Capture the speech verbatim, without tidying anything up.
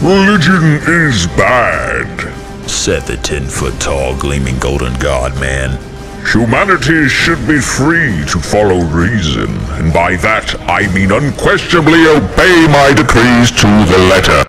Religion is bad, said the ten-foot-tall, gleaming golden god man. Humanity should be free to follow reason, and by that I mean unquestionably obey my decrees to the letter.